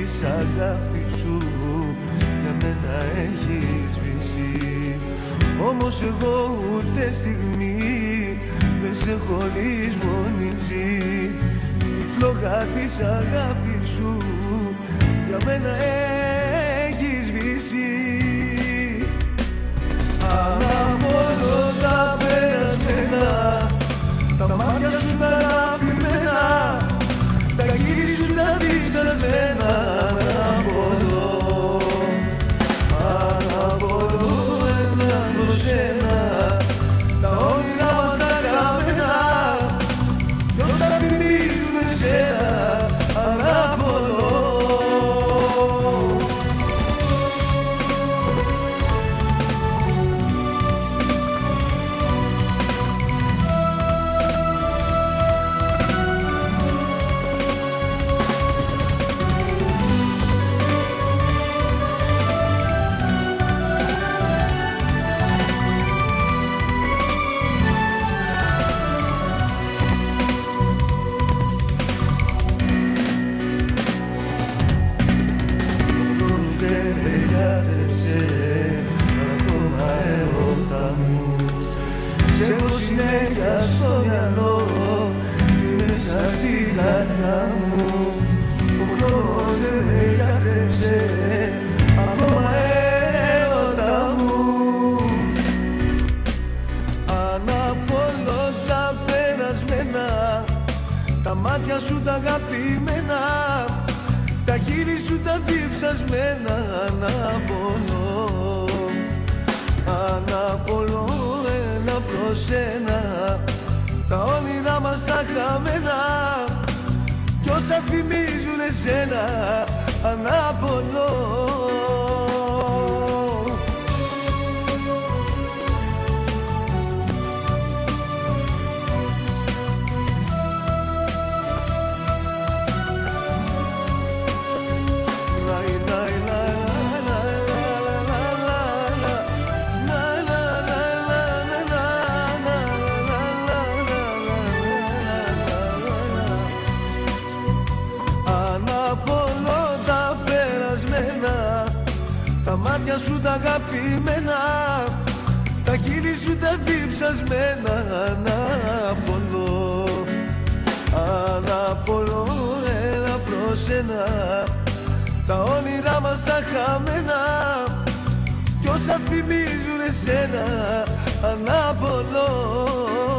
της αγάπης σου για μένα έχει σβήσει. Όμως εγώ ούτε στιγμή δεν σε έχω λησμονήσει. Η φλόγα της αγάπης σου για μένα έχει σβήσει. Αναπολώ τα περασμένα, τα μάτια σου τα αγαπημένα, τα χείλη σου τα διψασμένα. Αναπολώ ένα προς ένα, τα όνειρά μας τα χαμένα κι όσα θυμίζουν εσένα. Αναπολώ. Ακόμα έρωτα μου σ' έχω συνέχεια στο μυαλό, μέσα στην καρδιά μου. Ο χρόνος δεν με γιατρέψε, ακόμα έρωτα μου. Αναπολώ τα περασμένα, τα μάτια σου τα αγαπημένα, τα χείλη σου τα διψασμένα. Αναπολώ, αναπολώ ένα προς ένα, τα όνειρά μας τα χαμένα κι όσα θυμίζουν εσένα. Αναπολώ. Αναπολώ τα περασμένα, τα μάτια σου τα αγαπημένα, τα χείλη σου τα διψασμένα. Αναπολώ, αναπολώ ένα προς ένα, τα όνειρά μας τα χαμένα κι όσα θυμίζουν εσένα. Αναπολώ.